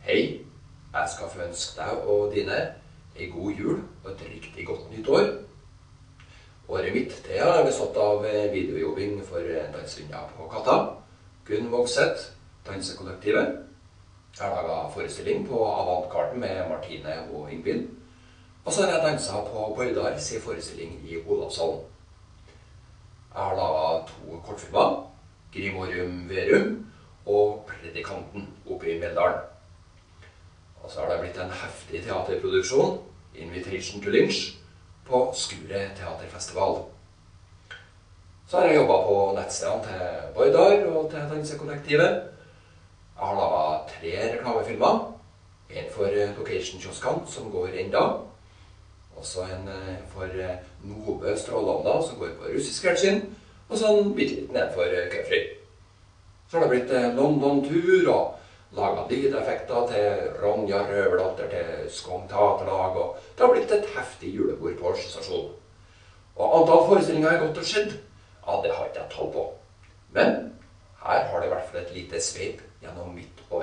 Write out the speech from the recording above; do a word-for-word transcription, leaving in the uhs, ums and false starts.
Hei, jeg skal få ønske deg og dine en god jul og et riktig godt nytt år. Året mitt det har bestått av videojobbing for Danselinja på Katta, Gunn Vågseth, Dansekollektivet. Jeg har laget forestilling på Avantgarden med Martine og Ingvild. Og så har jeg danset på Bøydar sin forestilling i Olavshallen. Jeg har laget to kortfilmer, Grimorium Verum og Predikanten oppe i Meldalen. Og så har det blitt en heftig teaterproduksjon, Invitation to Lynch, på Skure Teaterfestival. Så har jeg jobbet på nettstedene til Bøydar og til Dansekollektivet. Jeg har laget tre reklamefilmer, en for Location-kioskene som går enda, også en for Nove Strålanda som går på russisk fjernsyn, og så en bitteliten en for Køfri. Så har det blitt London-tur og laget lydeffekter til Ronja Røverdatter til Skong Teaterlag, og det har blitt et heftig julebord på stasjonen. Og antall forestillinger har gått og skjedd, ja det har ikke jeg tall på. Men her har det i hvert fall et lite sveip gjennom mitt